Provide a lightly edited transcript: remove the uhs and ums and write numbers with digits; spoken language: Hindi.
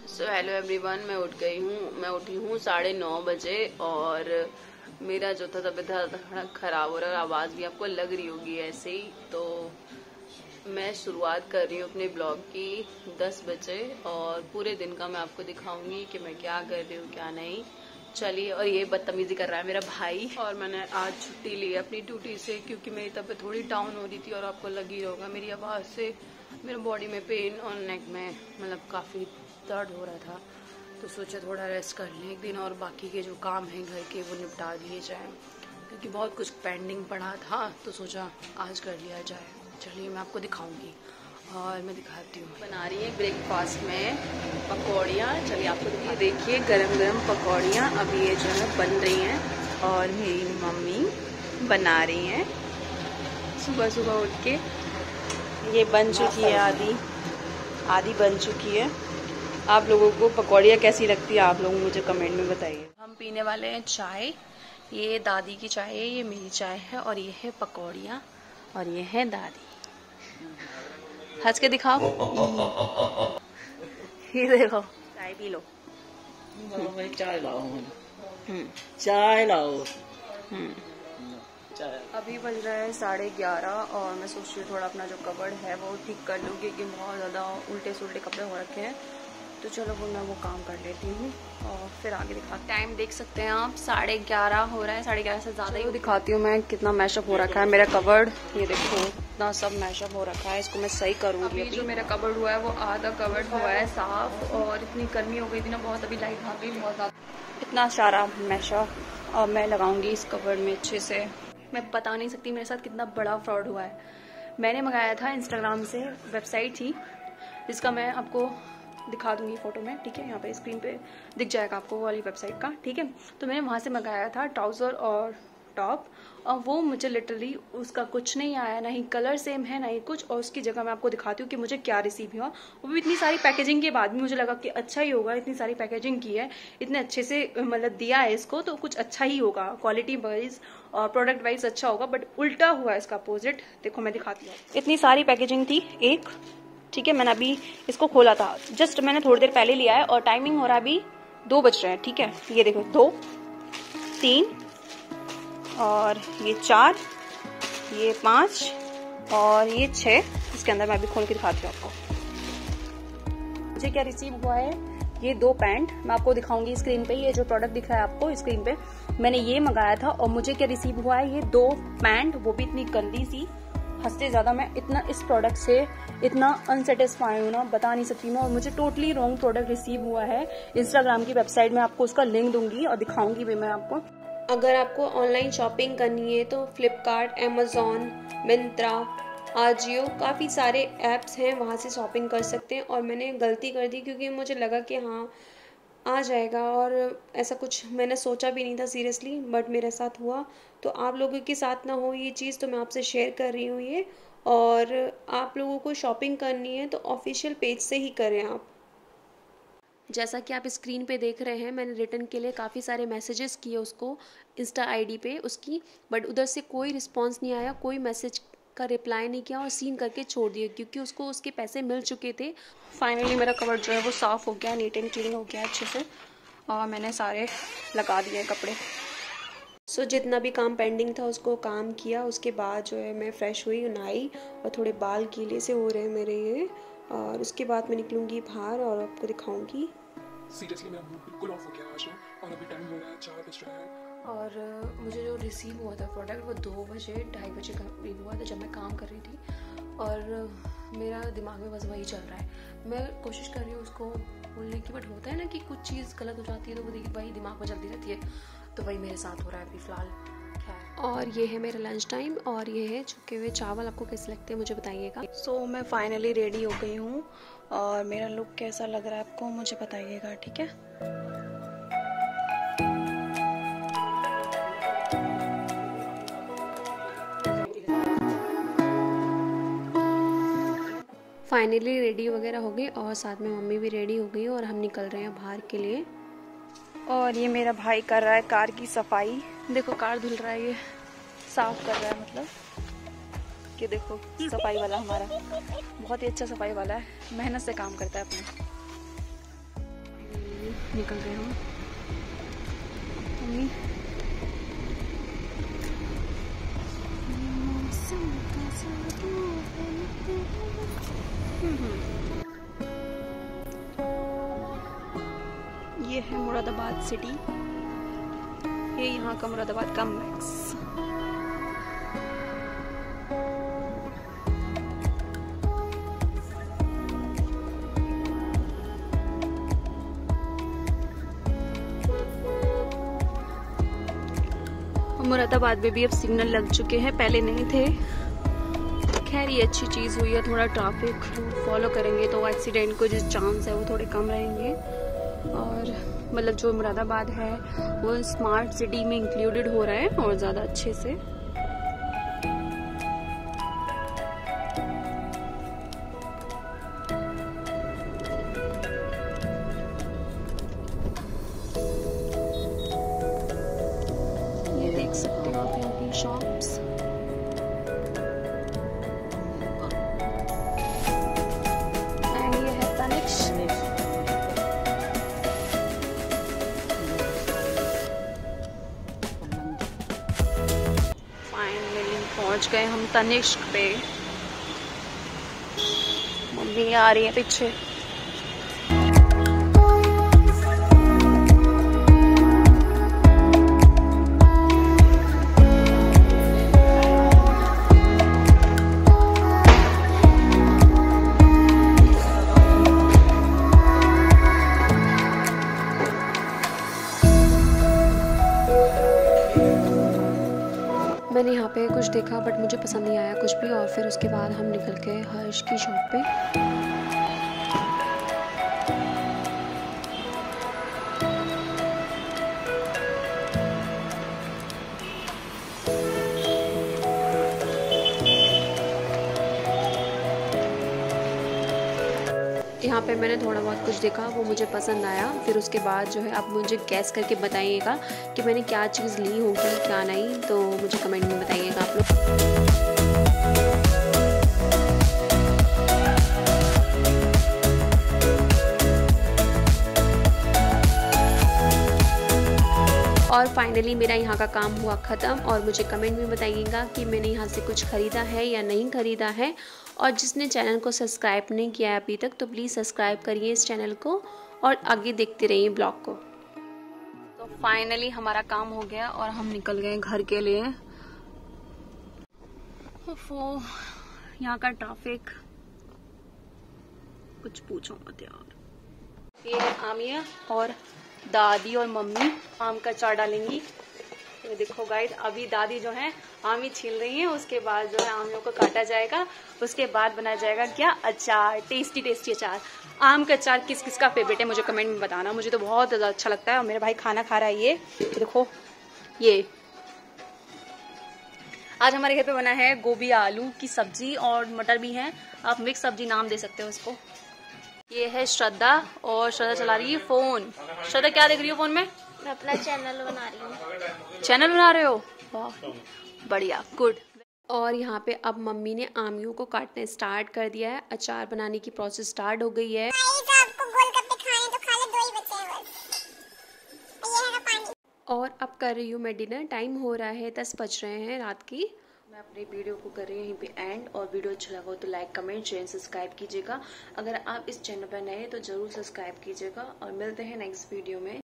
सो हेलो एवरीवन, मैं उठी हूँ 9:30 बजे और मेरा जो था तबीयत थोड़ा खराब हो रहा है और आवाज़ भी आपको लग रही होगी ऐसे ही। तो मैं शुरुआत कर रही हूँ अपने ब्लॉग की 10 बजे और पूरे दिन का मैं आपको दिखाऊंगी कि मैं क्या कर रही हूँ क्या नहीं। चलिए। और ये बदतमीजी कर रहा है मेरा भाई। और मैंने आज छुट्टी ली अपनी ड्यूटी से क्योंकि मेरी तबीयत थोड़ी डाउन हो रही थी और आपको लग ही होगा मेरी आवाज़ से मेरे बॉडी में पेन और नेक में मतलब काफ़ी दर्द हो रहा था। तो सोचा थोड़ा रेस्ट कर लें एक दिन और बाकी के जो काम हैं घर के वो निपटा दिए जाएं क्योंकि बहुत कुछ पेंडिंग पड़ा था। तो सोचा आज कर लिया जाए। चलिए मैं आपको दिखाऊंगी और मैं दिखाती हूँ। बना रही है ब्रेकफास्ट में पकौड़ियाँ। चलिए आपको देखिए गरम गरम पकौड़ियाँ अभी ये जो है बन रही हैं और मेरी मम्मी बना रही हैं सुबह सुबह उठ के। ये बन चुकी है आधी बन चुकी है। आप लोगों को पकौड़ियाँ कैसी लगती है आप लोग मुझे कमेंट में बताइए। हम पीने वाले हैं चाय। ये दादी की चाय है, ये मेरी चाय है और ये है पकौड़ियाँ और ये है दादी। हंस के दिखाओ। ये देखो चाय पी लो। चाय लाओ चाय लाओ। अभी बज रहा है 11:30 और मैं सोच रही हूँ थोड़ा अपना जो कबर्ड है वो ठीक कर लूँ क्योंकि बहुत ज़्यादा उल्टे सुल्टे कपड़े हो रखे हैं। तो चलो वो मैं वो काम कर लेती हूँ और फिर आगे दिखाती। टाइम देख सकते हैं आप 11:30 हो रहा है, 11:30 से ज़्यादा ही दिखाती हूँ मैं कितना मैशअप हो रखा है मेरा कबर्ड। ये देखो इतना सब मैशअप हो रखा है, इसको मैं सही करूँगी। अभी जो मेरा कबर्ड हुआ है वो आधा कबर्ड हुआ है साफ और इतनी गर्मी हो गई थी ना बहुत, अभी लाइट भाग गई बहुत ज़्यादा। इतना सारा मैशअप और मैं लगाऊंगी इस कबर्ड में अच्छे से। मैं बता नहीं सकती मेरे साथ कितना बड़ा फ्रॉड हुआ है। मैंने मंगाया था इंस्टाग्राम से, वेबसाइट थी जिसका मैं आपको दिखा दूंगी फोटो में, ठीक है। यहाँ पे स्क्रीन पे दिख जाएगा आपको वो वाली वेबसाइट का, ठीक है। तो मैंने वहाँ से मंगाया था ट्राउज़र और टॉप और वो मुझे लिटरली उसका कुछ नहीं आया, ना ही कलर सेम है ना ही कुछ। और उसकी जगह मैं आपको दिखाती हूँ कि मुझे क्या रिसीव हुआ। वो भी इतनी सारी पैकेजिंग के बाद भी मुझे लगा कि अच्छा ही होगा, इतनी सारी पैकेजिंग की है, इतने अच्छे से मतलब दिया है इसको तो कुछ अच्छा ही होगा, क्वालिटी वाइज और प्रोडक्ट वाइज अच्छा होगा। बट उल्टा हुआ इसका अपोजिट। देखो मैं दिखाती हूँ। इतनी सारी पैकेजिंग थी एक, ठीक है। मैंने अभी इसको खोला था, जस्ट मैंने थोड़ी देर पहले लिया है और टाइमिंग हो रहा है अभी 2 बज रहे हैं, ठीक है। ये देखो 2, 3 और ये 4, ये 5 और ये 6। इसके अंदर मैं अभी खोल के दिखाती हूँ आपको मुझे क्या रिसीव हुआ है। ये 2 पैंट मैं आपको दिखाऊंगी स्क्रीन पे। ये जो प्रोडक्ट दिख रहा है आपको स्क्रीन पे मैंने ये मंगाया था और मुझे क्या रिसीव हुआ है ये 2 पैंट, वो भी इतनी गंदी सी। हंसते ज्यादा मैं इतना इस प्रोडक्ट से इतना अनसेटिस्फाई हूँ ना, बता नहीं सकती मैं। और मुझे टोटली रॉन्ग प्रोडक्ट रिसीव हुआ है। इंस्टाग्राम की वेबसाइट में आपको उसका लिंक दूंगी और दिखाऊंगी भी मैं आपको। अगर आपको ऑनलाइन शॉपिंग करनी है तो फ्लिपकार्ट, अमेजोन, मिंत्रा, आजियो काफ़ी सारे ऐप्स हैं, वहाँ से शॉपिंग कर सकते हैं। और मैंने गलती कर दी क्योंकि मुझे लगा कि हाँ आ जाएगा और ऐसा कुछ मैंने सोचा भी नहीं था सीरियसली, बट मेरे साथ हुआ। तो आप लोगों के साथ ना हो ये चीज़ तो मैं आपसे शेयर कर रही हूँ ये। और आप लोगों को शॉपिंग करनी है तो ऑफिशियल पेज से ही करें आप। जैसा कि आप स्क्रीन पे देख रहे हैं मैंने रिटर्न के लिए काफ़ी सारे मैसेजेस किए उसको इंस्टा आईडी पे उसकी, बट उधर से कोई रिस्पांस नहीं आया, कोई मैसेज का रिप्लाई नहीं किया और सीन करके छोड़ दिया क्योंकि उसको उसके पैसे मिल चुके थे। फाइनली मेरा कवर जो है वो साफ़ हो गया, नीट एंड क्लीन हो गया अच्छे से और मैंने सारे लगा दिए कपड़े। सो जितना भी काम पेंडिंग था उसको काम किया। उसके बाद जो है मैं फ्रेश हुई, नहाई और थोड़े बाल गीले से हो रहे हैं मेरे ये। और उसके बाद मैं निकलूँगी बाहर और आपको दिखाऊँगी। सीरियसली मेरा मूड बिल्कुल ऑफ हो गया आज और अभी टाइम हो रहा है 4 बज रहा है। और मुझे जो रिसीव हुआ था प्रोडक्ट वो 2 बजे 2:30 बजे करीब हुआ था जब मैं काम कर रही थी। और मेरा दिमाग में बस वही चल रहा है। मैं कोशिश कर रही हूँ उसको बोलने की, बट होता है ना कि कुछ चीज़ गलत हो जाती है तो वो वही दिमाग में चलती रहती है। तो वही मेरे साथ हो रहा है अभी फ़िलहाल। और ये है मेरा लंच टाइम और ये है छुके हुए चावल। आपको कैसे लगते हैं मुझे बताइएगा। सो मैं फाइनली रेडी हो गई हूँ और मेरा लुक कैसा लग रहा है आपको मुझे बताइएगा, ठीक है। फाइनली रेडी वगैरह हो गई और साथ में मम्मी भी रेडी हो गई और हम निकल रहे हैं बाहर के लिए। और ये मेरा भाई कर रहा है कार की सफाई। देखो कार धुल रहा है, ये साफ कर रहा है मतलब। ये देखो सफाई वाला हमारा बहुत ही अच्छा सफाई वाला है, मेहनत से काम करता है अपना। निकल गए हम। मम्मी ये है मुरादाबाद सिटी, ये यहाँ का मुरादाबाद का मैक्स। मुरादाबाद में भी अब सिग्नल लग चुके हैं, पहले नहीं थे। खैर ये अच्छी चीज़ हुई है, थोड़ा ट्रैफिक रूल फॉलो करेंगे तो एक्सीडेंट को जो चांस है वो थोड़े कम रहेंगे। और मतलब जो मुरादाबाद है वो स्मार्ट सिटी में इंक्लूडेड हो रहा है और ज़्यादा अच्छे से। ये देख सकते हो आप यहाँ की शॉप्स। एंड ये है तनिष्क। पहुंच गए हम तनिष्क पे। मम्मी आ रही है पीछे। मैंने यहाँ पे कुछ देखा बट मुझे पसंद नहीं आया कुछ भी, और फिर उसके बाद हम निकल गए हर्ष की शॉप पे। यहाँ पे मैंने थोड़ा बहुत कुछ देखा, वो मुझे पसंद आया। फिर उसके बाद जो है आप मुझे गैस करके बताइएगा कि मैंने क्या चीज़ ली होगी क्या नहीं, तो मुझे कमेंट में बताइएगा आप लोग। और फाइनली मेरा यहाँ का काम हुआ ख़त्म, और मुझे कमेंट में बताइएगा कि मैंने यहाँ से कुछ ख़रीदा है या नहीं ख़रीदा है। और जिसने चैनल को सब्सक्राइब नहीं किया है अभी तक तो प्लीज़ सब्सक्राइब करिए इस चैनल को और आगे देखते रहिए ब्लॉग को। तो फाइनली हमारा काम हो गया और हम निकल गए घर के लिए। यहाँ का ट्रैफिक कुछ पूछो मत यार। ये है आमिया और दादी और मम्मी आम का अचार डालेंगी। ये देखो गाइड, अभी दादी जो है आम ही छील रही हैं, उसके बाद जो है आमियों को काटा जाएगा, उसके बाद बनाया जाएगा क्या अचार, टेस्टी टेस्टी अचार। आम का अचार किस किस का फेवरेट है मुझे कमेंट में बताना, मुझे तो बहुत ज़्यादा अच्छा लगता है। और मेरा भाई खाना खा रहा है। ये देखो, ये आज हमारे घर पे बना है गोभी आलू की सब्जी और मटर भी है, आप मिक्स सब्जी नाम दे सकते हो इसको। ये है श्रद्धा, और श्रद्धा चला रही है फोन। श्रद्धा क्या देख रही हो फोन में? मैं अपना चैनल बना रही हूँ। चैनल बना रहे हो, वाह बढ़िया, गुड। और यहाँ पे अब मम्मी ने आमियों को काटना स्टार्ट कर दिया है, अचार बनाने की प्रोसेस स्टार्ट हो गई है। आपको गोलगप्पे खाने तो खा ले, 2 ही बचे हैं बस। ये है ना पानी। और अब कर रही हूँ मैं डिनर, टाइम हो रहा है 10 बज रहे हैं रात की। मैं अपने वीडियो को कर रही हूँ यहीं पे एंड, और वीडियो अच्छा लगा हो तो लाइक कमेंट शेयर सब्सक्राइब कीजिएगा। अगर आप इस चैनल पर नए हैं तो जरूर सब्सक्राइब कीजिएगा, और मिलते हैं नेक्स्ट वीडियो में।